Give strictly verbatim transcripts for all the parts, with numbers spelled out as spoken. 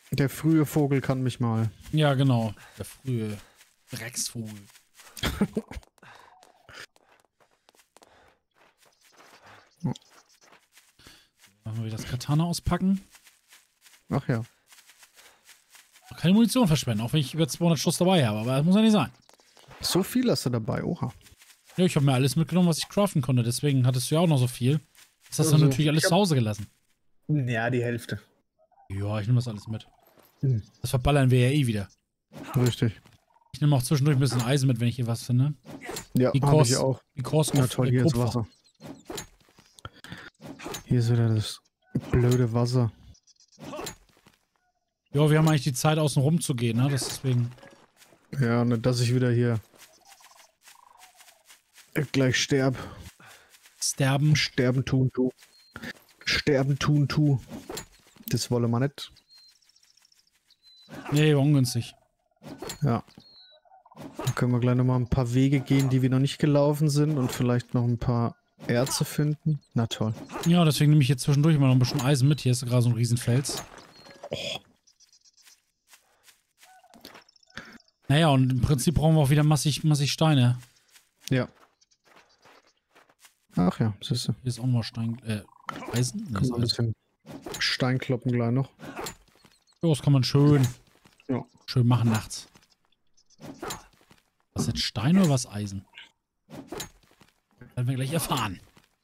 Der frühe Vogel kann mich mal. Ja, genau. Der frühe Drecksvogel. Machen wir das Katana auspacken. Ach ja. Keine Munition verschwenden, auch wenn ich über zweihundert Schuss dabei habe, aber das muss ja nicht sein. So viel hast du dabei, oha. Ja, ich habe mir alles mitgenommen, was ich craften konnte, deswegen hattest du ja auch noch so viel. Das hast du Also, natürlich alles ich hab- zu Hause gelassen. Ja, die Hälfte. Ja, ich nehme das alles mit. Hm. Das verballern wir ja eh wieder. Richtig. Ich nehme auch zwischendurch ein bisschen Eisen mit, wenn ich hier was finde. Ja, Die habe ich Kors- auch. Die Kors Ja, toll, hier ist Kupfer. Wasser. Hier ist wieder das blöde Wasser. Ja, wir haben eigentlich die Zeit, außen rum zu gehen, ne? Das deswegen. Ja, nicht, dass ich wieder hier gleich sterb. Sterben. Sterben tun, tu. Sterben tun, tu. Das wolle man nicht. Nee, war ungünstig. Ja. Dann können wir gleich noch mal ein paar Wege gehen, die wir noch nicht gelaufen sind und vielleicht noch ein paar Erze finden. Na toll. Ja, deswegen nehme ich jetzt zwischendurch immer noch ein bisschen Eisen mit. Hier ist gerade so ein Riesenfels. Oh. Naja, und im Prinzip brauchen wir auch wieder massig, massig Steine. Ja. Ach ja, siehst du. Hier ist auch noch Stein. Äh, Eisen? Nee, Kann ist man ein Eisen. bisschen Stein kloppen gleich noch. Ja, das kann man schön. Ja. Schön machen nachts. Was jetzt Stein oder was Eisen? Werden wir gleich erfahren.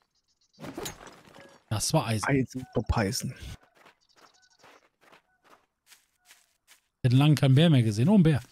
Das war Eisen. Eisen, Eisen. Ich hätte lange keinen Bär mehr gesehen. Oh, ein Bär.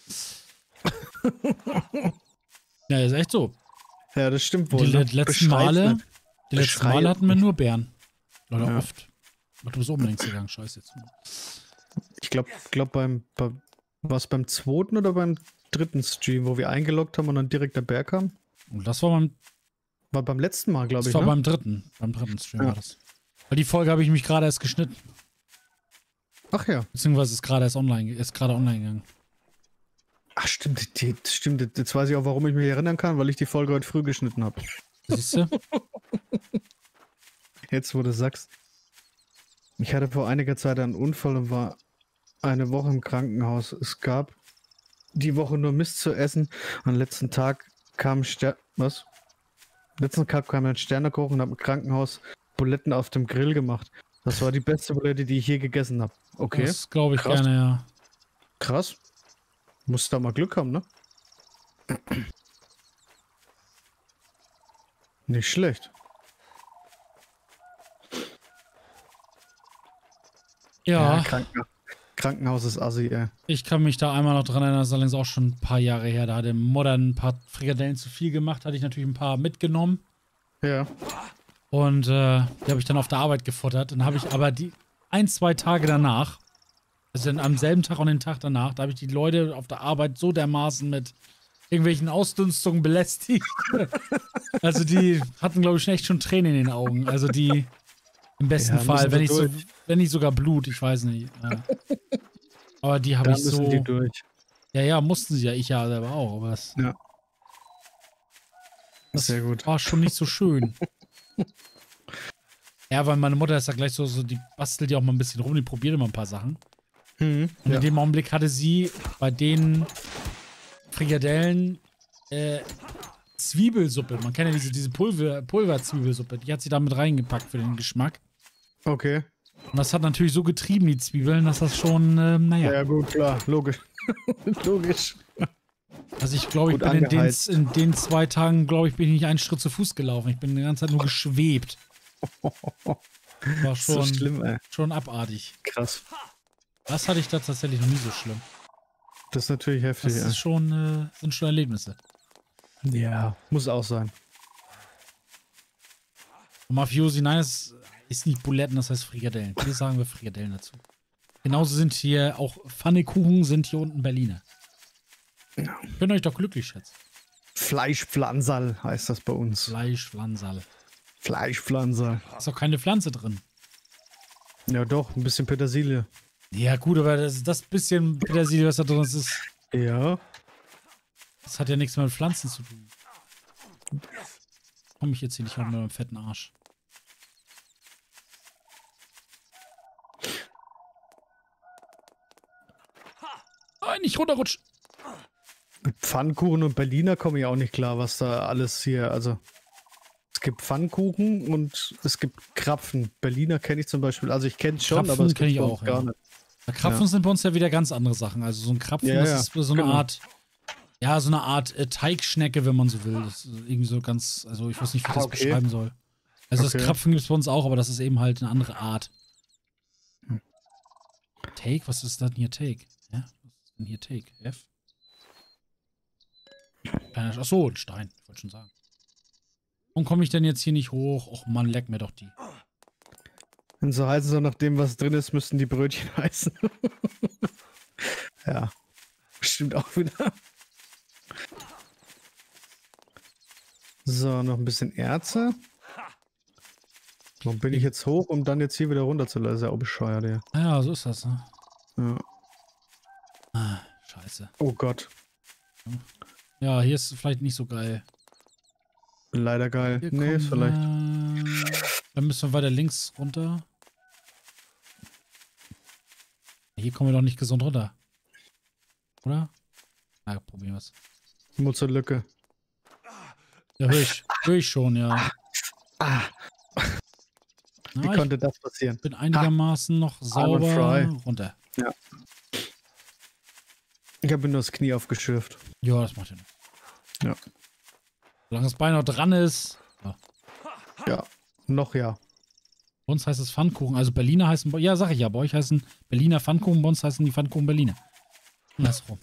Ja, ist echt so. Ja, das stimmt wohl. Die ne? le- letzten Beschreib's Male, nicht. die letzten Beschreib Male hatten wir nicht. nur Bären. Oder Ja. oft. Ach, du bist oben links gegangen. Scheiße jetzt. Ich glaube, glaub beim, bei, war es beim zweiten oder beim dritten Stream, wo wir eingeloggt haben und dann direkt der Berg kam? Und das war beim, War beim letzten Mal, glaube das ich, war ne? beim dritten. Beim dritten Stream Ja. war das. Weil die Folge habe ich mich gerade erst geschnitten. Ach ja. Beziehungsweise ist gerade erst online, ist gerade online gegangen. Ach stimmt, die, stimmt. Jetzt weiß ich auch, warum ich mich erinnern kann, weil ich die Folge heute früh geschnitten habe. Siehst du? Jetzt, wo du sagst. Ich hatte vor einiger Zeit einen Unfall und war eine Woche im Krankenhaus. Es gab die Woche nur Mist zu essen. Am letzten Tag kam Ster... Was? Letzten Tag kam ein Sternekoch und hat im Krankenhaus Buletten auf dem Grill gemacht. Das war die beste Bulette, die ich je gegessen habe. Okay, Das glaube ich Krass. gerne, ja. krass. Muss da mal Glück haben, ne? Nicht schlecht. Ja, Kranken Krankenhaus ist assi, ey. ich kann mich da einmal noch dran erinnern, das ist allerdings auch schon ein paar Jahre her. Da hat der Modder ein paar Frikadellen zu viel gemacht, hatte ich natürlich ein paar mitgenommen. Ja. Und äh, die habe ich dann auf der Arbeit gefuttert. Dann habe ich aber die ein, zwei Tage danach, also dann am selben Tag und den Tag danach, da habe ich die Leute auf der Arbeit so dermaßen mit irgendwelchen Ausdünstungen belästigt. Also die hatten, glaube ich, schon echt schon Tränen in den Augen. Also die im besten Ja, Fall, müssen wenn sie nicht, so, durch. wenn nicht sogar Blut, ich weiß nicht. Ja. Aber die habe Da ich müssen so. die durch. Ja, ja, mussten sie ja, ich ja selber auch. Aber es Ja. das Sehr gut. war schon nicht so schön. Ja, weil meine Mutter ist ja gleich so, so, die bastelt ja auch mal ein bisschen rum, die probiert immer ein paar Sachen. Mhm. Und Ja. in dem Augenblick hatte sie bei den Frikadellen äh, Zwiebelsuppe. Man kennt ja diese, diese Pulver, Pulverzwiebelsuppe. Die hat sie da mit reingepackt für den Geschmack. Okay. Und das hat natürlich so getrieben, die Zwiebeln, dass das schon, ähm, naja. Ja, gut, klar. Logisch. Logisch. Also ich glaube, ich Gut bin in den, angeheizt. in den zwei Tagen, glaube ich, bin ich nicht einen Schritt zu Fuß gelaufen. Ich bin die ganze Zeit nur geschwebt. War So schon, schlimm, ey. schon abartig. Krass. Das hatte ich da tatsächlich noch nie so schlimm. Das ist natürlich heftig, Das ist schon, äh, sind schon Erlebnisse. ja. Ja, muss auch sein. Und Mafiosi, nein, es ist nicht Buletten, das heißt Frikadellen. Hier sagen wir Frikadellen dazu. Genauso sind hier auch Pfannekuchen, sind hier unten Berliner. Ja. Könnt ihr euch doch glücklich schätzen. Fleischpflanzerl heißt das bei uns. Fleischflansal. Fleischpflanzerl. Ist doch keine Pflanze drin. Ja, doch, ein bisschen Petersilie. Ja, gut, aber das, das bisschen Petersilie, was da drin ist, ist, Ja. das hat ja nichts mehr mit Pflanzen zu tun. Komm ich jetzt hier nicht mit meinem fetten Arsch. Nein, nicht runterrutschen. Mit Pfannkuchen und Berliner komme ich auch nicht klar, was da alles hier, also es gibt Pfannkuchen und es gibt Krapfen. Berliner kenne ich zum Beispiel, also ich kenne es schon, Krapfen aber es kenn gibt ich bei uns auch, gar ja. nicht. Bei Krapfen Ja. sind bei uns ja wieder ganz andere Sachen. Also so ein Krapfen, Ja, das ja, ist so eine genau. Art, ja, so eine Art äh, Teigschnecke, wenn man so will. Das ist irgendwie so ganz, also ich weiß nicht, wie ich das Okay. beschreiben soll. Also Okay. das Krapfen gibt es bei uns auch, aber das ist eben halt eine andere Art. Hm. Take? Was ist denn hier Take? Ja? Was ist denn hier Take? F? Ach so, ein Stein. Ich wollte schon sagen. Warum komme ich denn jetzt hier nicht hoch? Och Mann, leck mir doch die. Und so heißen sie nach dem, was drin ist, müssten die Brötchen heißen. Ja, stimmt auch wieder. So, noch ein bisschen Erze. Warum bin ich jetzt hoch, um dann jetzt hier wieder runter zu lassen? Ist ja auch bescheuert, ja. Ja, so ist das, ne? Ja. Ah, scheiße. Oh Gott, Ja, hier ist vielleicht nicht so geil. leider geil. Hier Nee, ist vielleicht. wir- Dann müssen wir weiter links runter. Hier kommen wir doch nicht gesund runter. Oder? Na, probieren wir's. Nur zur Lücke. Ja, höre ich, hör ich schon, ja. Ah, Na, wie ich konnte das passieren? bin einigermaßen noch sauber fry. runter. Ich habe mir nur das Knie aufgeschürft. Ja, das macht ja nichts. Ja. Solange das Bein noch dran ist. Ja. Ja, noch ja. Bei uns heißt es Pfannkuchen. Also Berliner heißen, ja, sag ich ja, bei euch heißen Berliner Pfannkuchen, bei uns heißen die Pfannkuchen Berliner. Andersrum.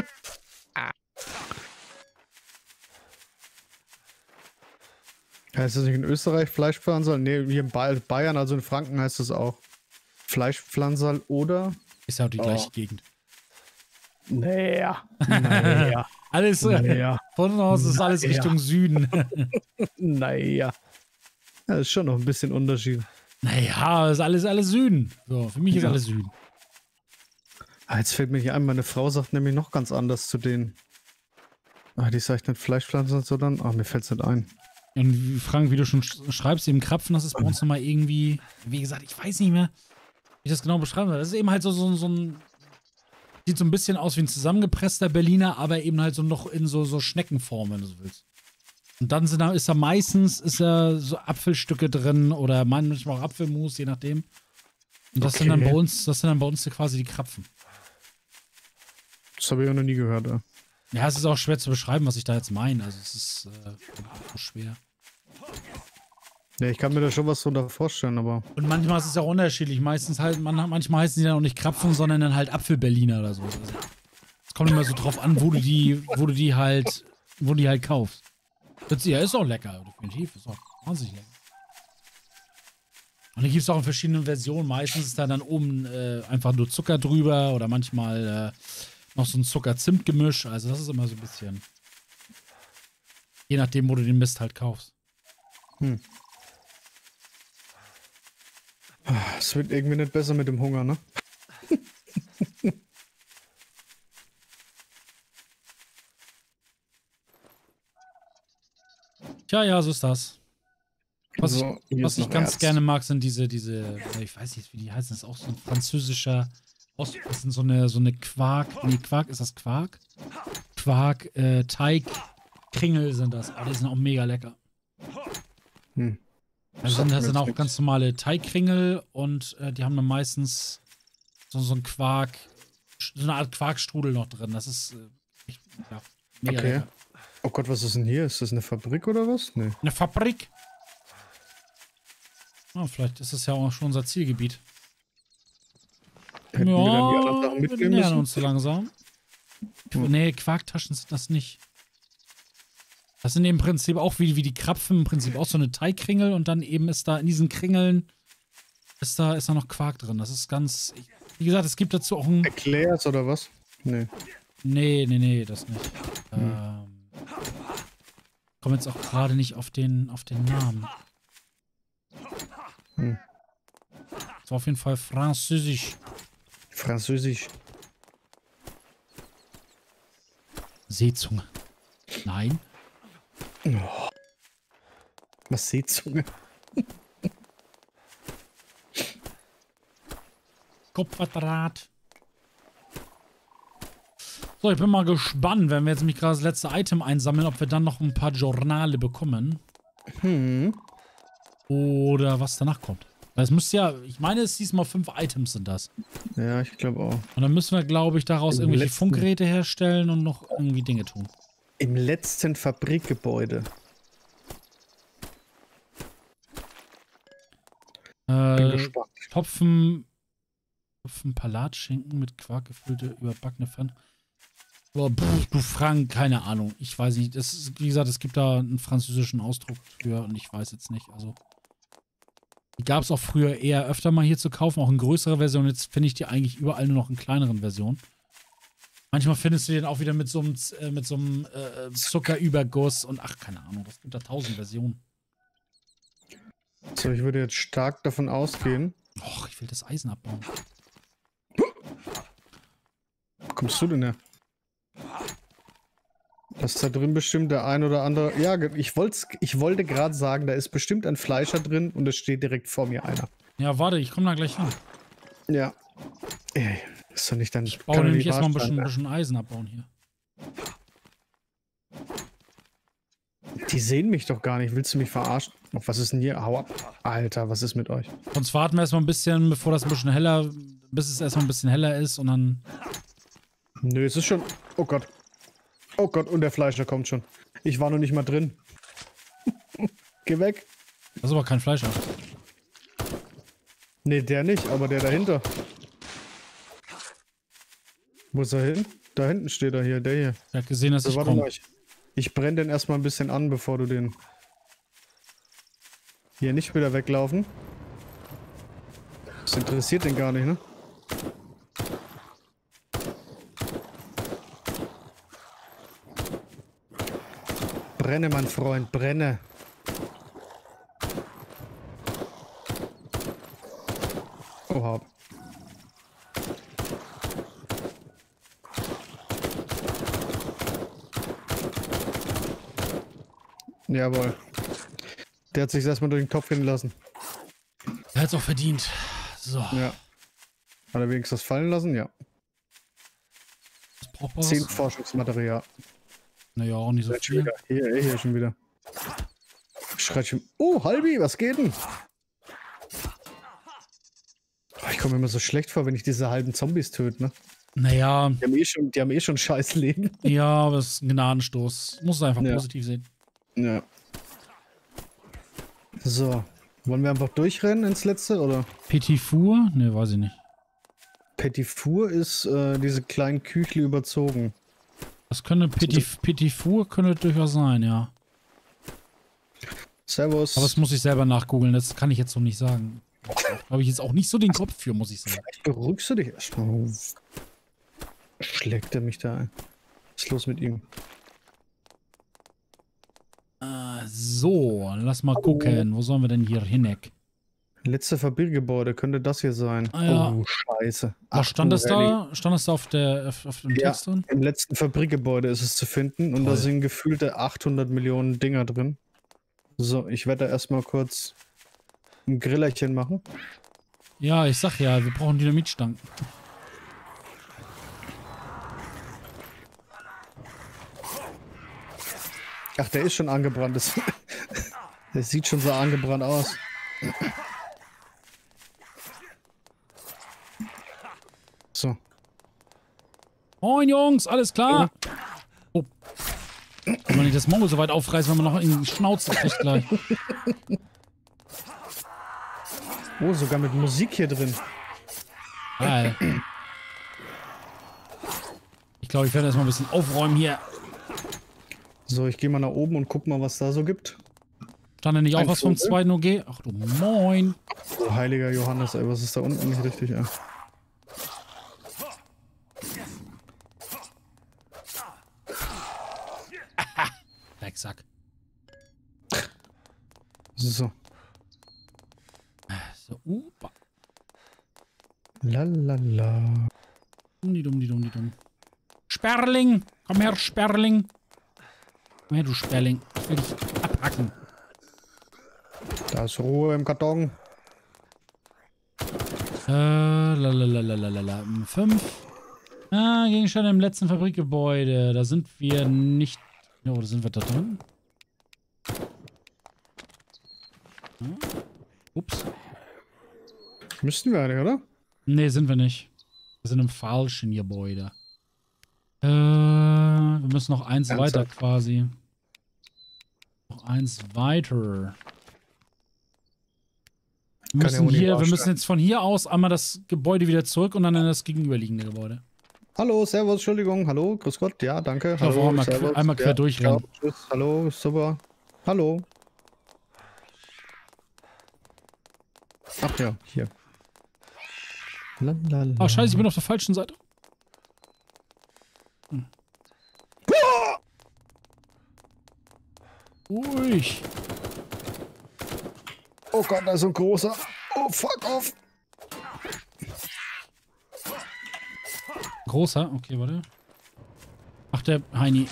Heißt das nicht in Österreich Fleischpflanzerl? Nee, hier in Ba- Bayern, also in Franken heißt es auch Fleischpflanzerl oder? Ist ja auch die Oh. gleiche Gegend. Naja. Naja. Alles, äh, Naja. von uns ist alles Naja. Richtung Süden. Naja. Ja, ist schon noch ein bisschen Unterschied. Naja, ist alles, alles Süden. So, für mich ist Ja. alles Süden. Ah, jetzt fällt mir hier ein, meine Frau sagt nämlich noch ganz anders zu denen. Ah, die sagt nicht Fleischpflanzen so dann? Ah, mir fällt's nicht ein. Und wie- Frank, wie du schon sch- schreibst, eben Krapfen, das ist bei uns nochmal irgendwie, wie gesagt, ich weiß nicht mehr, wie ich das genau beschreiben soll. Das ist eben halt so, so, so ein, sieht so ein bisschen aus wie ein zusammengepresster Berliner, aber eben halt so noch in so, so Schneckenform, wenn du so willst. Und dann sind da, ist da meistens ist da so Apfelstücke drin oder manchmal auch Apfelmus, je nachdem. Und das sind dann Okay. bei uns, das sind dann bei uns quasi die Krapfen. Das habe ich auch noch nie gehört. Ja. Ja, es ist auch schwer zu beschreiben, was ich da jetzt meine. Also es ist äh, so schwer. Ja, ich kann mir da schon was drunter vorstellen, aber Und manchmal ist es ja auch unterschiedlich. Meistens halt, man, manchmal heißen die dann auch nicht Krapfen, sondern dann halt Apfelberliner oder so. Also, es kommt immer so drauf an, wo du die, wo du die halt, wo du die halt kaufst. Das ja, ist auch lecker, definitiv. Ist auch wahnsinnig lecker. Und die gibt es auch in verschiedenen Versionen. Meistens ist da dann oben äh, einfach nur Zucker drüber oder manchmal äh, noch so ein Zucker-Zimt-Gemisch. Also das ist immer so ein bisschen. Je nachdem, wo du den Mist halt kaufst. hm. Es wird irgendwie nicht besser mit dem Hunger, ne? Tja, ja, so ist das. Was ich, So, hier was ist ich noch ganz Erz. gerne mag, sind diese, diese, ja, ich weiß nicht, wie die heißen, das ist auch so ein französischer, Aus- das sind so eine, so eine Quark, nee, Quark, ist das Quark? Quark, äh, Teig, Kringel sind das, aber die sind auch mega lecker. Hm. Also Sagt sind, das mir sind jetzt auch nix. ganz normale Teigkringel und äh, die haben dann meistens so, so ein Quark, so eine Art Quarkstrudel noch drin. Das ist äh, echt, ja, mega Okay. lecker. Oh Gott, was ist denn hier? Ist das eine Fabrik oder was? Nee. Eine Fabrik. Ah, vielleicht ist das ja auch schon unser Zielgebiet. Hätten wir dann die anderen Sachen Ja, wir mitnehmen nähern müssen? uns so langsam. Hm. Nee, Quarktaschen sind das nicht. Das sind im Prinzip auch wie, wie die Krapfen, im Prinzip auch so eine Teigkringel und dann eben ist da in diesen Kringeln ist da, ist da noch Quark drin. Das ist ganz, wie gesagt, es gibt dazu auch ein, Eclairs oder was? Nee. nee, nee, nee, das nicht. Hm. Ähm, komme jetzt auch gerade nicht auf den, auf den Namen. Hm. Das war auf jeden Fall französisch. Französisch. Seezunge. Nein. Oh. Was Seezunge? Kupferdraht. So, ich bin mal gespannt, wenn wir jetzt nämlich gerade das letzte Item einsammeln, ob wir dann noch ein paar Journale bekommen. Hm. Oder was danach kommt. Weil es müsste ja, ich meine, es diesmal fünf Items sind das. Ja, ich glaube auch. Und dann müssen wir, glaube ich, daraus Im irgendwelche letzten- Funkgeräte herstellen und noch irgendwie Dinge tun. Im letzten Fabrikgebäude. Bin Äh, gespannt. Topfen, Topfen Palatschinken mit Quark gefüllte, überbackene Pfanne. Boah, pff, du Frank, keine Ahnung. Ich weiß nicht. Das ist, wie gesagt, es gibt da einen französischen Ausdruck für und ich weiß jetzt nicht. Also, die gab es auch früher eher öfter mal hier zu kaufen, auch in größerer Version. Jetzt finde ich die eigentlich überall nur noch in kleineren Versionen. Manchmal findest du den auch wieder mit so einem, äh, mit so einem äh, Zuckerüberguss und ach, keine Ahnung. Es gibt da tausend Versionen. So, ich würde jetzt stark davon ausgehen. Och, ich will das Eisen abbauen. Wo kommst du denn her? Das ist da drin bestimmt der ein oder andere. Ja, ge- ich, wollt's, ich wollte gerade sagen, da ist bestimmt ein Fleischer drin und es steht direkt vor mir einer. Ja, warte, ich komme da gleich hin. Ja. Ey, ist doch nicht dann. Ich baue nämlich erstmal ein bisschen, bisschen Eisen abbauen hier. Die sehen mich doch gar nicht. Willst du mich verarschen? Oh, was ist denn hier? Hau ab. Alter, was ist mit euch? Sonst warten wir erstmal ein bisschen, bevor das ein bisschen heller, bis es erstmal ein bisschen heller ist und dann. Nö, es ist schon. Oh Gott. Oh Gott, und der Fleischer kommt schon. Ich war noch nicht mal drin. Geh weg. Das ist aber kein Fleisch. Nee, der nicht, aber der dahinter. Wo ist er hin? Da hinten steht er hier, der hier. Er hat gesehen, dass So, ich warte mal, komme. ich, ich brenne den erstmal ein bisschen an, bevor du den. Hier nicht wieder weglaufen. Das interessiert den gar nicht, ne? Brenne, mein Freund, brenne. Oha. Jawohl. Der hat sich erstmal durch den Kopf gehen lassen. Er hat es auch verdient. So. Ja. Hat er wenigstens was fallen lassen? Ja. Das braucht man Zehn was. Forschungsmaterial. Naja, auch nicht so Schreit schon viel. wieder. Hier, hier schon wieder. Schreit schon. Oh, Halbi, was geht denn? Oh, ich komme mir immer so schlecht vor, wenn ich diese halben Zombies töte, ne? Naja, Die haben eh schon, die haben eh schon scheiß Leben. ja, aber es ist ein Gnadenstoß. Muss es einfach Ja. positiv sehen. Ja. So. Wollen wir einfach durchrennen ins letzte, oder? Petit Four? Ne, weiß ich nicht. Petit Four ist äh, diese kleinen Küchle überzogen. Das könnte Petit, Petit Four könnte durchaus sein, ja. Servus. Aber das muss ich selber nachgoogeln, das kann ich jetzt so nicht sagen. Da habe ich jetzt auch nicht so den Kopf für, muss ich sagen. Vielleicht beruhigst du dich erstmal. Schlägt er mich da ein? Was ist los mit ihm? Äh, so, lass mal gucken. Wo sollen wir denn hier hineck? Letzte Fabrikgebäude, könnte das hier sein. Ah, ja. Oh, scheiße. Was Ach, stand du das Rallye. da? Stand das da auf, der, auf, auf dem Ja, Text drin? im letzten Fabrikgebäude ist es zu finden und da Toll. sind gefühlte achthundert Millionen Dinger drin. So, ich werde da erstmal kurz ein Grillerchen machen. Ja, ich sag ja, wir brauchen Dynamitstangen. Ach, der ist schon angebrannt. Das, das sieht schon so angebrannt aus. So. Moin Jungs, alles klar? Oh. Kann man nicht das Maul so weit aufreißen, wenn man noch in die Schnauze kriegt gleich. Oh, sogar mit Musik hier drin. Geil. Ich glaube, ich werde erstmal ein bisschen aufräumen hier. So, ich gehe mal nach oben und guck mal, was da so gibt. Stand da nicht auch Ein was vom Vogel? zweiten O G? Ach du Moin. Oh, heiliger Johannes, ey, was ist da unten nicht richtig, ey? Drecksack. So. So, upa. Lalala. Dumm, die dumm, die dumm, die dumm. Sperling! Komm her, Sperling! Komm her, du Sperling. Ich will dich abhacken. Da ist Ruhe im Karton. Äh, lalalalalalala. Fünf. Ah, Gegenstände im letzten Fabrikgebäude. Da sind wir nicht... Oh, da sind wir da drin. Hm? Ups. Müssten wir eigentlich, oder? Nee, sind wir nicht. Wir sind im falschen Gebäude. Äh, wir müssen noch eins Ernsthaft? weiter quasi. Noch eins weiter. Wir Kann müssen, ja wohl nicht hier, wir wahr müssen sein. jetzt von hier aus einmal das Gebäude wieder zurück und dann in das gegenüberliegende Gebäude. Hallo, servus, Entschuldigung, hallo, grüß Gott, ja, danke. Ich glaube, hallo, einmal, servus, quer, einmal quer ja, durchrennen. ciao, tschüss, hallo, super. Hallo. Ach ja, hier. Lalala. Ah, scheiße, ich bin auf der falschen Seite. Hm. Ui. Oh Gott, da ist so ein großer. Oh, fuck off. Großer? Okay, warte. Ach, der Heini.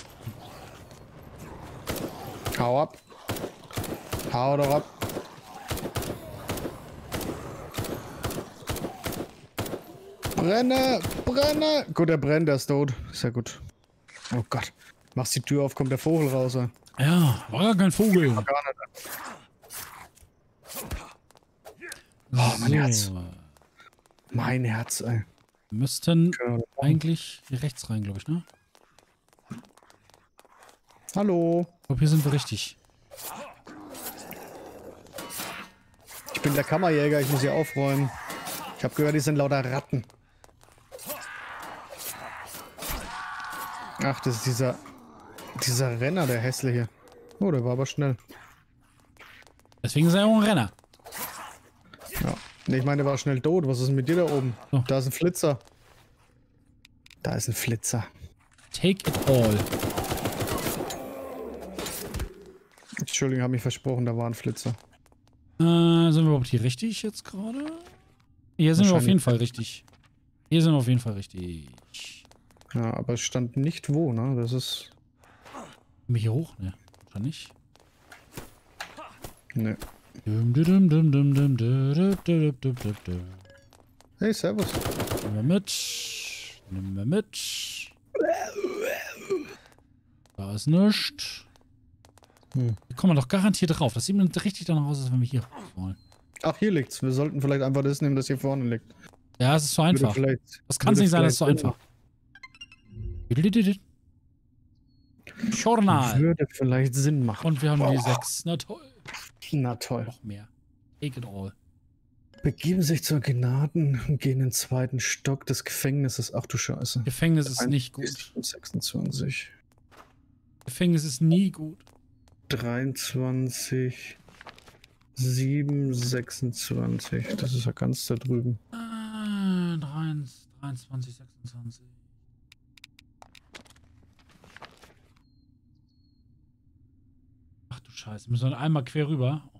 Hau ab. Hau doch ab. Brenne, brenne. Gut, der brennt, der ist tot. Sehr gut. Oh Gott. Machst die Tür auf, kommt der Vogel raus. Ey. Ja, war gar kein Vogel. Gar nicht. Oh, mein Herz. Mein Herz, ey. Wir müssten Genau. eigentlich hier rechts rein, glaube ich, ne? Hallo. Ich glaube, hier sind wir richtig. Ich bin der Kammerjäger, ich muss hier aufräumen. Ich habe gehört, die sind lauter Ratten. Ach, das ist dieser, dieser Renner, der hässliche. Oh, der war aber schnell. Deswegen ist er auch ein Renner. Ja. Nee, ich meine, der war schnell tot. Was ist denn mit dir da oben? Oh. Da ist ein Flitzer. Da ist ein Flitzer. Take it all. Entschuldigung, habe mich versprochen, da war ein Flitzer. Äh, sind wir überhaupt hier richtig jetzt gerade? Hier sind wir auf jeden Fall richtig. Hier sind wir auf jeden Fall richtig. Ja, aber es stand nicht wo, ne? Das ist... Kommen wir hier hoch? Ne, oder nicht? Ne. Dum, dum, dum, dum, dum, dum, dum, dum, dum, dum, dum. Hey, servus. Nehmen wir mit. Nehmen wir mit. Da ist nichts. Hm. Hier kommen wir doch garantiert drauf. Das sieht mir richtig danach aus, als wenn wir hier hoch wollen. Ach, hier liegt's. Wir sollten vielleicht einfach das nehmen, das hier vorne liegt. Ja, es ist so Würde einfach. vielleicht- Das kann es würde nicht sein, das ist so vielleicht Sinn einfach. Journal. Würde vielleicht Sinn machen. Und wir haben die Boah. sechs. Na toll. Na toll. Noch mehr. Take it all. Begeben sich zur Gnaden und gehen in den zweiten Stock des Gefängnisses. Ach du Scheiße. Gefängnis ist nicht gut. sechsundzwanzig. Gefängnis ist nie gut. dreiundzwanzig. sieben, sechsundzwanzig. Das ist ja ganz da drüben. Ah, dreiundzwanzig, sechsundzwanzig. Ach du Scheiße. Müssen wir einmal quer rüber. Oh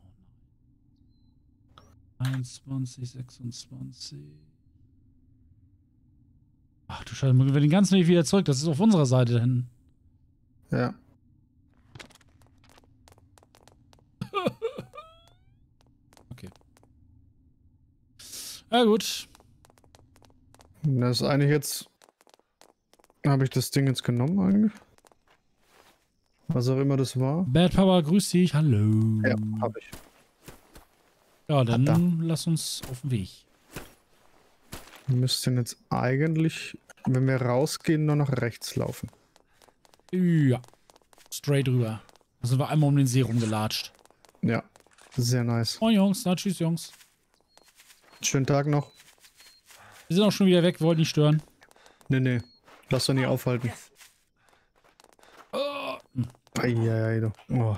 nein. einundzwanzig, sechsundzwanzig. Ach du Scheiße. Müssen wir den ganzen Weg wieder zurück. Das ist auf unserer Seite da hinten. Ja. Okay. Ja gut. Das ist eigentlich jetzt... Habe ich das Ding jetzt genommen eigentlich? Was auch immer das war. Bad Papa, grüß dich. Hallo. Ja, habe ich. Ja, dann Hat lass uns auf den Weg. Wir müssten jetzt eigentlich, wenn wir rausgehen, nur nach rechts laufen. Ja. Straight rüber. Da sind wir einmal um den See rumgelatscht. Ja, sehr nice. Moin Jungs, na tschüss Jungs. Schönen Tag noch. Wir sind auch schon wieder weg, wir wollten nicht stören. Nee, nee. Lass doch nicht aufhalten. Oh. Eieiei, du. Oh.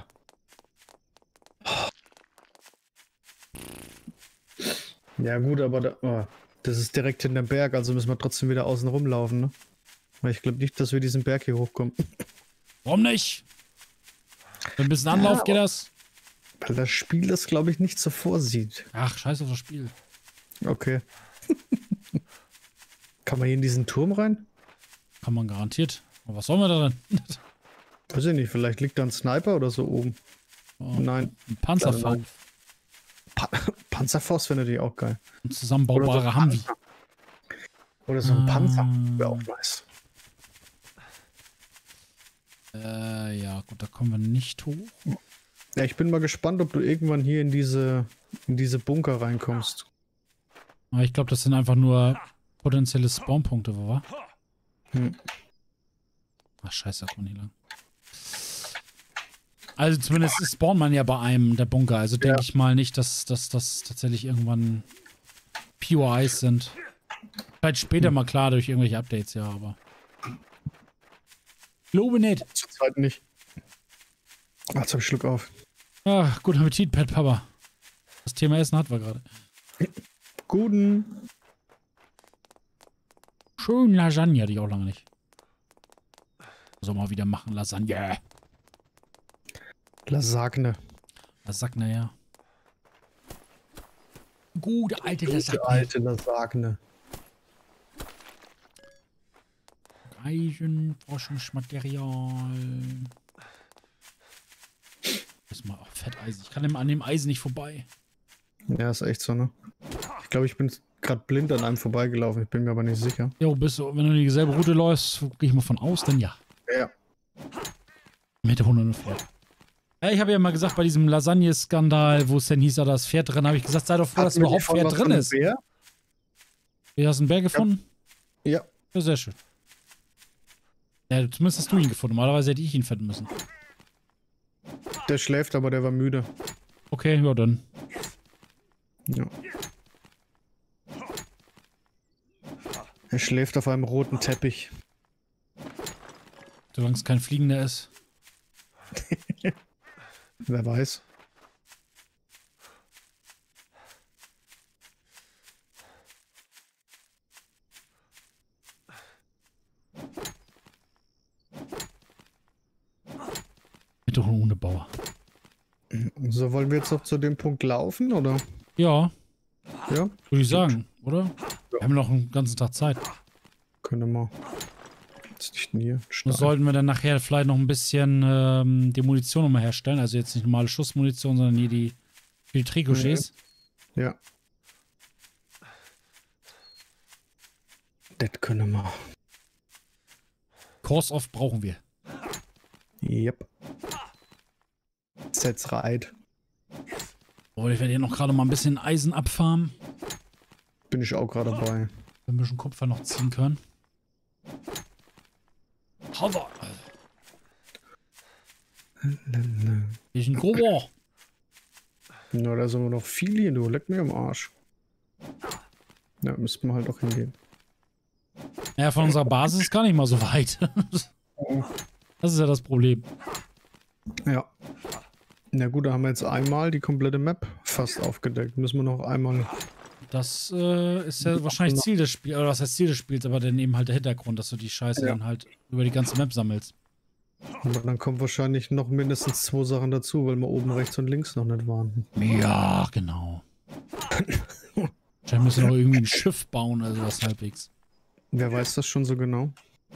Ja gut, aber da, oh, das ist direkt hinterm Berg, also müssen wir trotzdem wieder außen rumlaufen, ne? Weil ich glaube nicht, dass wir diesen Berg hier hochkommen. Warum nicht? Mit ein bisschen Anlauf Ja, geht das. Weil das Spiel das, glaube ich, nicht so vorsieht. Ach, scheiß auf das Spiel. Okay. Kann man hier in diesen Turm rein? Kann man garantiert. Aber was sollen wir da drin? Weiß ich nicht, vielleicht liegt da ein Sniper oder so oben. Oh, Nein. Ein Panzerfaust. Pa Panzerfaust wäre natürlich auch geil. Ein zusammenbaubarer Oder so Humvee. Oder so ein Panzer. Ähm. Wäre auch nice. Äh, ja, gut, da kommen wir nicht hoch. Ja, ich bin mal gespannt, ob du irgendwann hier in diese, in diese Bunker reinkommst. Aber ich glaube, das sind einfach nur potenzielle Spawnpunkte, wo war? Hm. Ach, scheiße, da kommt man hier lang. Also zumindest spawnt man ja bei einem der Bunker. Also denke Ja. ich mal nicht, dass das tatsächlich irgendwann Pure Ice sind. Vielleicht später mal klar durch irgendwelche Updates, ja, aber... Glaube nicht. Zurzeit nicht. Ach, jetzt hab ich Schluck auf. Ach, guten Appetit, Pet Papa. Das Thema Essen hatten wir gerade. Guten. Schön Lasagne hatte ich auch lange nicht. Soll mal wieder machen, Lasagne. Lasagne. Lasagne, ja. Gute alte Gute Lasagne. alte Lasagne. Eisenforschungsmaterial. Das ist mal auch Fetteisen. Ich kann dem, an dem Eisen nicht vorbei. Ja, ist echt so, ne? Ich glaube, ich bin gerade blind an einem vorbeigelaufen. Ich bin mir aber nicht sicher. Jo, bist du, wenn du dieselbe Route läufst, gehe ich mal von aus, dann ja. Ja. Mit der hundert Pferd. Ja, ich habe ja mal gesagt, bei diesem Lasagne-Skandal, wo es denn hieß, da das Pferd drin, habe ich gesagt, sei doch froh, dass Hatten wir überhaupt die Folge Pferd von drin dem ist. Bär? Du hast einen Bär gefunden? Ja. Ja, sehr schön. Ja, zumindest hast du ihn gefunden. Normalerweise hätte ich ihn finden müssen. Der schläft, aber der war müde. Okay, ja dann. Ja. Er schläft auf einem roten Teppich. Solange es kein Fliegender ist. Wer weiß. Mit doch ohne Bauer. So, wollen wir jetzt noch zu dem Punkt laufen, oder? Ja, Ja? würde ich sagen, oder? Wir haben noch einen ganzen Tag Zeit. Können wir. Was ist nicht denn hier? Und Stahl. sollten wir dann nachher vielleicht noch ein bisschen ähm, die Munition nochmal herstellen. Also jetzt nicht normale Schussmunition, sondern hier die, die Tricochets. Ja. Das können wir. Course-Off brauchen wir. Yep. Setz reit. Oh, ich werde hier noch gerade mal ein bisschen Eisen abfarmen. Bin ich auch gerade dabei. Wenn wir schon Kupfer noch ziehen können. Hover! Hier ist ein Kupfer. Na, da sind wir noch viel hier, du. Leck mir am Arsch. Ja, müssten wir halt auch hingehen. Ja, von unserer Basis ist gar nicht mal so weit. Das ist ja das Problem. Ja. Na gut, da haben wir jetzt einmal die komplette Map fast aufgedeckt. Müssen wir noch einmal... Das äh, ist ja wahrscheinlich Ziel des Spiels, oder was heißt Ziel des Spiels, aber dann eben halt der Hintergrund, dass du die Scheiße Ja. dann halt über die ganze Map sammelst. Aber dann kommt wahrscheinlich noch mindestens zwei Sachen dazu, weil wir oben rechts und links noch nicht waren. Ja, genau. Wahrscheinlich müssen wir noch irgendwie ein Schiff bauen, also was halbwegs. Wer weiß das schon so genau?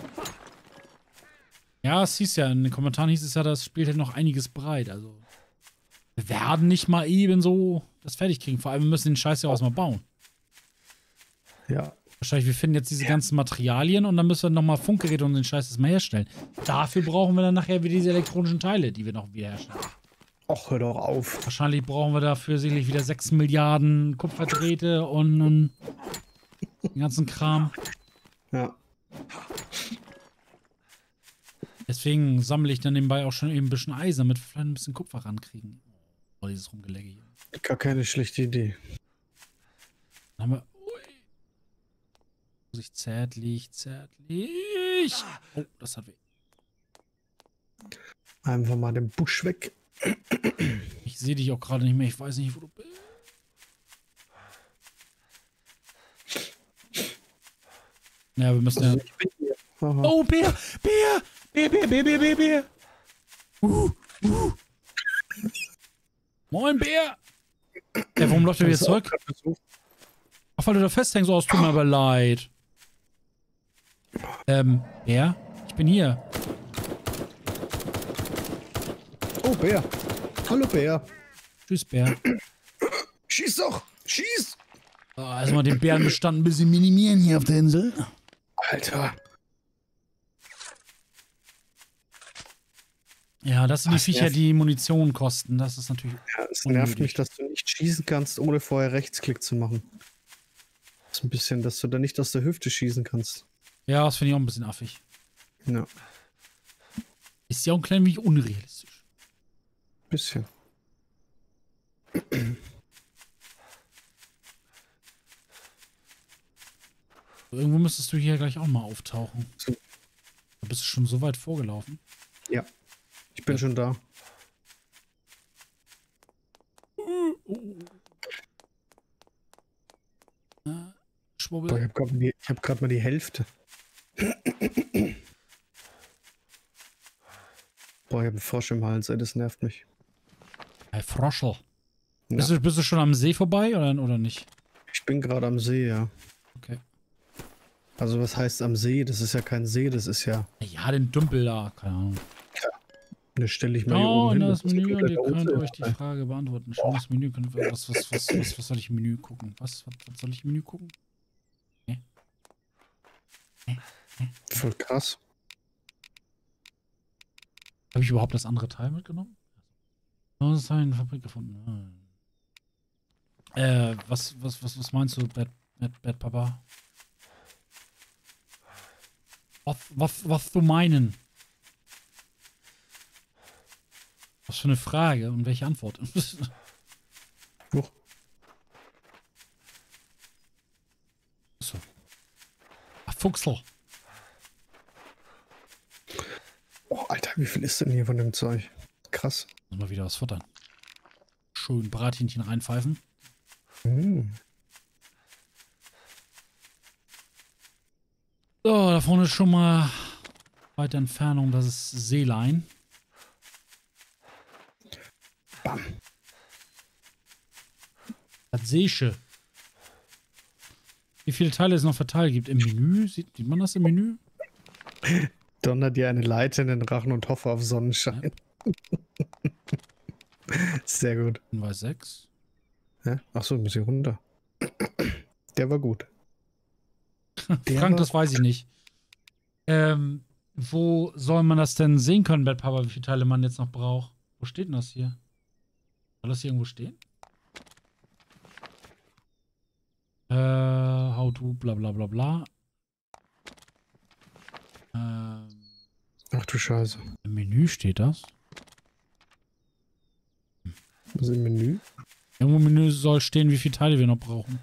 Ja, es hieß ja, in den Kommentaren hieß es ja, das Spiel hätte noch einiges bereit, also. Wir werden nicht mal eben so das fertig kriegen. Vor allem, wir müssen den Scheiß ja auch erstmal bauen. Ja. Wahrscheinlich, wir finden jetzt diese ganzen Materialien und dann müssen wir nochmal Funkgeräte und den Scheiß erstmal herstellen. Dafür brauchen wir dann nachher wieder diese elektronischen Teile, die wir noch wieder herstellen. Och, hör doch auf. Wahrscheinlich brauchen wir dafür sicherlich wieder sechs Milliarden Kupferdrähte und, und den ganzen Kram. Ja. Deswegen sammle ich dann nebenbei auch schon eben ein bisschen Eisen, damit wir vielleicht ein bisschen Kupfer rankriegen. Oh, dieses Rumgelegge hier. Gar keine schlechte Idee. Dann haben wir. Ui. Vorsicht, zärtlich, zärtlich. Oh, das hat weh. Einfach mal den Busch weg. Ich sehe dich auch gerade nicht mehr. Ich weiß nicht, wo du bist. Ja, wir müssen ja. Also ich bin hier. Aha. Oh, Bär! Bär! Bär, Bär, Bär, Bär, Bär, Bär! Uh, uh. Moin, Bär! Ja, warum läuft er wieder zurück? Ach, weil du da festhängst, so aus, tut mir aber leid. Ähm, Bär? Ich bin hier. Oh, Bär. Hallo, Bär. Tschüss, Bär. Schieß doch. Schieß. Oh, erstmal den Bärenbestand ein bisschen minimieren hier auf der Insel. Alter. Ja, das sind Das die Viecher, nervt. die Munition kosten. Das ist natürlich. Ja, es unnötig. nervt mich, dass du nicht schießen kannst, ohne vorher Rechtsklick zu machen. Das ist ein bisschen, dass du da nicht aus der Hüfte schießen kannst. Ja, das finde ich auch ein bisschen affig. Ja, Ist ja auch ein klein wenig unrealistisch. bisschen. Irgendwo müsstest du hier gleich auch mal auftauchen. So. Da bist du schon so weit vorgelaufen. Ja, ich bin Ja. schon da. Oh, oh. Äh, Schwubbel. Boah, ich habe gerade mal, hab grad mal die Hälfte. Boah, ich habe einen Frosch im Hals, ey, das nervt mich. Hey, Froschel. Ja. Bist, du, bist du schon am See vorbei oder, oder nicht? Ich bin gerade am See, ja. Okay. Also was heißt am See? Das ist ja kein See, das ist ja... Ja, den Dümpel da. Keine Ahnung. Da stelle ich mal hier Oh, oben in hin. das ist Menü und komplett ihr der könnt Ozean. euch die Frage beantworten. Schau das Menü. Könnt, was, was, was, was, was soll ich im Menü gucken? Was, was, was soll ich im Menü gucken? Voll krass. Habe ich überhaupt das andere Teil mitgenommen? Oh, das ist eine Fabrik gefunden. Ah. Äh, was, was, was, was meinst du, Bad, Bad, Bad Papa? Was, was, was du meinen? Was für eine Frage und welche Antwort? Huch. So. Ach, Fuchsel. Oh, Alter, wie viel ist denn hier von dem Zeug? Krass. Muss mal wieder was futtern. Schön Brathähnchen reinpfeifen. Hm. So, da vorne ist schon mal weite Entfernung, das ist Seelein. Bam. Das Seesche. Wie viele Teile es noch verteilt gibt im Menü? Sieht, sieht man das im Menü? Donnert dir eine Leiter in den Rachen und hoffe auf Sonnenschein. Sehr gut. Hinweis sechs. Ja? Achso, ein bisschen runter. Der war gut. Der Frank, war das weiß ich nicht. Ähm, wo soll man das denn sehen können, Bad Papa, wie viele Teile man jetzt noch braucht? Wo steht denn das hier? Soll das hier irgendwo stehen? Äh, how to, bla bla bla bla. Ähm, Ach du Scheiße. im Menü steht das. Was ist im Menü? Irgendwo im Menü soll stehen, wie viele Teile wir noch brauchen.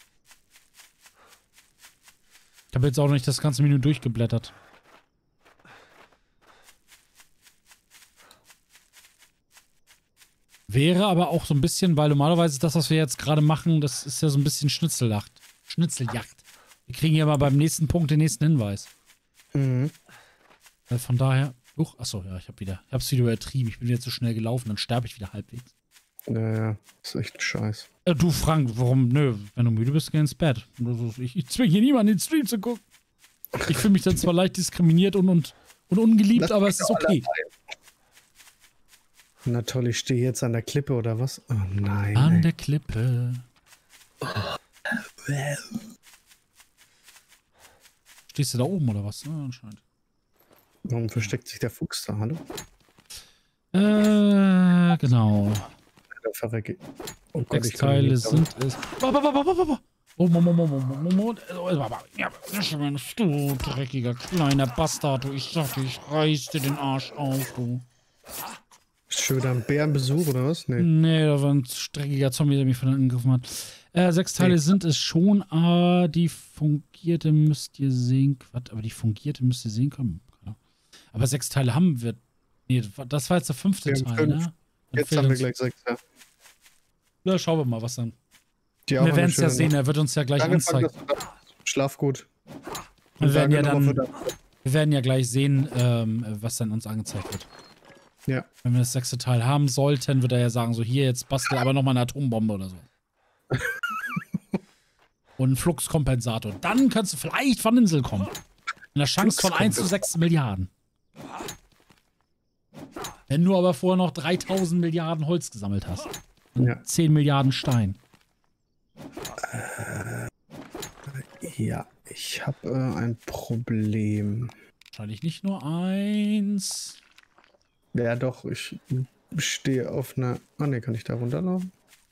Ich habe jetzt auch noch nicht das ganze Menü durchgeblättert. Wäre aber auch so ein bisschen, weil normalerweise das, was wir jetzt gerade machen, das ist ja so ein bisschen Schnitzeljagd. Schnitzeljagd. Wir kriegen ja mal beim nächsten Punkt den nächsten Hinweis. Mhm. Äh, Von daher. Uch, achso, ja, ich hab wieder. Ich hab's wieder übertrieben. Ich bin wieder zu schnell gelaufen, dann sterbe ich wieder halbwegs. Naja, ist echt ein Scheiß. Äh, du, Frank, warum? Nö, wenn du müde bist, geh ins Bett. Ich, ich zwinge hier niemanden, den Stream zu gucken. Ich fühle mich dann zwar leicht diskriminiert und, und, und ungeliebt, Lass aber mich es ist doch okay. Na toll, ich stehe jetzt an der Klippe oder was? Oh nein. An ey. der Klippe. Stehst du da oben oder was? Ja, anscheinend. Warum versteckt sich der Fuchs da? Hallo? Äh, genau. Da verrecke. Oh Gott, Sechs ich kann Teile nicht sind es. Ba, ba, ba, ba, ba, ba. Oh, Mo, Mo, Mo, Mo, Mo, Mo. Ja, du dreckiger kleiner Bastard, du. Ich sag dir, ich reiß dir den Arsch auf, du. Ist schon wieder ein Bärenbesuch oder was? Nee. Nee, da war ein streckiger Zombie, der mich von hinten angegriffen hat. Äh, sechs Teile Nee. sind es schon, aber die fungierte müsst ihr sehen. Quatsch, aber die fungierte müsst ihr sehen können. Aber sechs Teile haben wir. Nee, das war jetzt der fünfte Wir haben Teil, fünf. ne? Dann Jetzt fehlt haben wir uns- gleich sechs, ja. Na, schauen wir mal, was dann. Die auch Wir eine werden es ja schöne sehen, Nacht. er wird uns ja gleich Danke, Frank, anzeigen. dass du da bist. Schlaf gut. Wir werden, ja danke nochmal dann, für das. wir werden ja gleich sehen, ähm, was dann uns angezeigt wird. Ja. Wenn wir das sechste Teil haben sollten, wird er ja sagen, so hier, jetzt bastel aber nochmal eine Atombombe oder so. Und einen Fluxkompensator. Dann kannst du vielleicht von Insel kommen. In der Chance von eins zu sechs Milliarden. Wenn du aber vorher noch dreitausend Milliarden Holz gesammelt hast. Und Ja. zehn Milliarden Stein. Äh, Ja, ich habe äh, ein Problem. Wahrscheinlich nicht nur eins. Ja, doch, ich stehe auf einer... Ah, ne, kann ich da runterlaufen?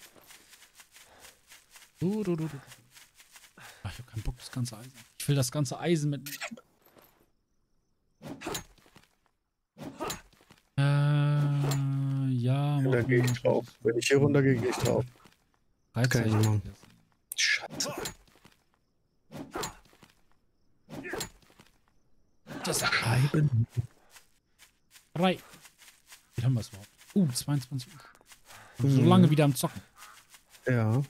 Du, du, du, du. Ach, ich habe keinen Bock, das ganze Eisen. Ich will das ganze Eisen mitnehmen. Äh, ja. Da gehe ich drauf. Wenn ich hier runter gehe, gehe ich drauf. Das kann ich nicht machen. Scheiße. Das Scheiben. Drei. Wie haben wir es überhaupt? Uh, zweiundzwanzig Uhr. Mhm. So lange wieder am Zocken. Ja.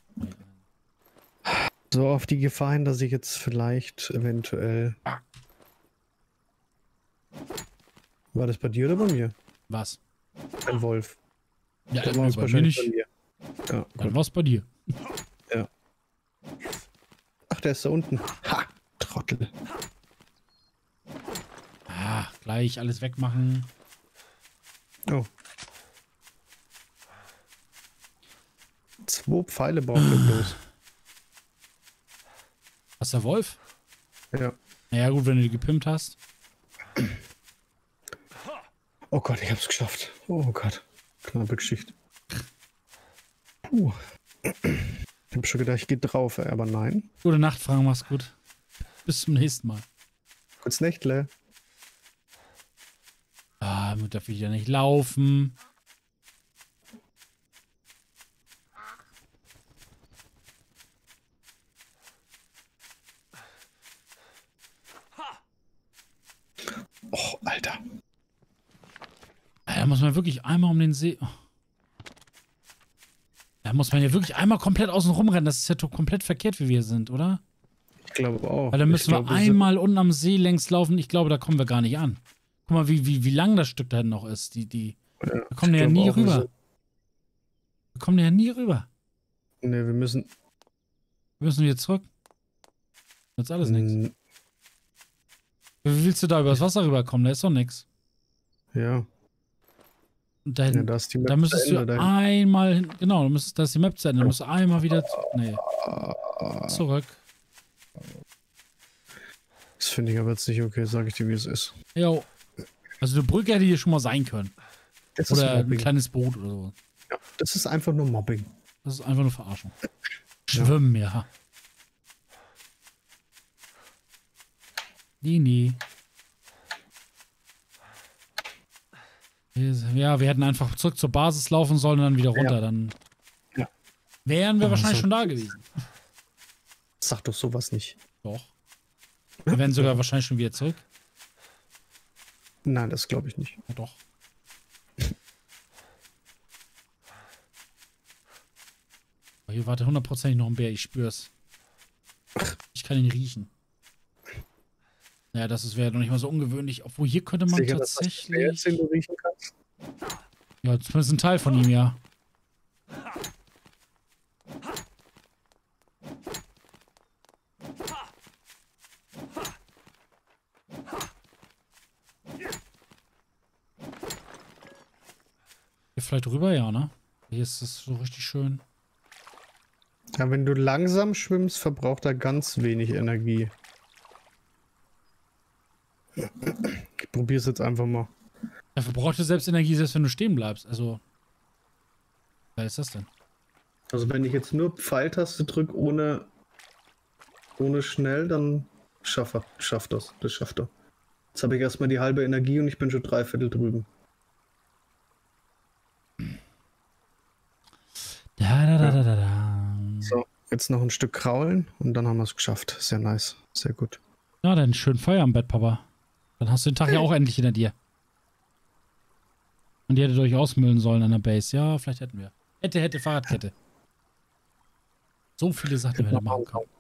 So auf die Gefahr hin, dass ich jetzt vielleicht eventuell... War das bei dir oder bei mir? Was? Ein Wolf. Ja, Der war war es es bei mir wahrscheinlich nicht. bei mir. Ja, Dann gut. war es bei dir. Ja. Ach, der ist da unten. Ha! Trottel. Ah, gleich alles wegmachen. Oh. Zwei Pfeile braucht er bloß. Was, der Wolf? Ja. Naja, gut, wenn du die gepimpt hast. Oh Gott, ich hab's geschafft. Oh Gott. Knappe Geschichte. Puh. Ich hab schon gedacht, ich gehe drauf, ey, aber nein. Gute Nacht, Frank, mach's gut. Bis zum nächsten Mal. Kurz Nächtle. Ah, man darf wieder nicht laufen. Oh, Alter. Da muss man wirklich einmal um den See... Oh. Da muss man ja wirklich einmal komplett außen rumrennen. Das ist ja doch komplett verkehrt, wie wir sind, oder? Ich glaube auch. Weil dann müssen ich wir glaube, einmal unten am See längs laufen. Ich glaube, da kommen wir gar nicht an. Guck mal, wie, wie, wie lang das Stück da hinten noch ist. Die, die, ja, da kommen wir ja nie rüber. Wir kommen ja nie rüber. Ne, wir müssen... Wir müssen wieder zurück. Jetzt alles nichts. N- Wie willst du da übers Wasser rüberkommen? Da ist doch nichts. Ja. Und da, Ja, hinten, da ist die Map da zu müsstest du Ende, da- einmal hin, genau, da müsstest, da ist die Map zu Ende. Da musst du einmal wieder zu, nee, zurück. Das finde ich aber jetzt nicht okay, sage ich dir, wie es ist. Jo. Also eine Brücke hätte hier schon mal sein können. Das Oder ist ein Mobbing. kleines Boot oder so. Ja, das ist einfach nur Mobbing. Das ist einfach nur Verarschung. Schwimmen, ja. Nee, nee. Ja, wir hätten einfach zurück zur Basis laufen sollen und dann wieder runter. Ja. Dann Ja. wären wir Oh, wahrscheinlich so- schon da gewesen. Sag doch sowas nicht. Doch. Wir wären sogar wahrscheinlich schon wieder zurück. Nein, das glaube ich nicht. Ja, doch. Aber hier wartet hundertprozentig noch ein Bär, ich spür's. Ich kann ihn riechen. Naja, das wäre doch nicht mal so ungewöhnlich. Obwohl hier könnte man Sicher, dass das der tatsächlich... ist, den du riechen kannst? Ja, zumindest ein Teil von ihm, ja. Hier vielleicht rüber, ja, ne? Hier ist es so richtig schön. Ja, wenn du langsam schwimmst, verbraucht er ganz wenig Energie. Ich probier's jetzt einfach mal. Dafür braucht er selbst Energie, selbst wenn du stehen bleibst. Also. Was ist das denn? Also wenn ich jetzt nur Pfeiltaste drücke ohne ohne schnell, dann schafft er, schafft das. Das schafft er. Jetzt habe ich erstmal die halbe Energie und ich bin schon drei Viertel drüben. Da, da, da, da, da, da. So, jetzt noch ein Stück kraulen und dann haben wir es geschafft. Sehr nice. Sehr gut. Ja, dann schön Feuer am Bett, Papa. Dann hast du den Tag ja auch endlich hinter dir. Und die hätte durch ausmüllen sollen an der Base. Ja, vielleicht hätten wir. Hätte, hätte, Fahrradkette. So viele Sachen hätte machen können.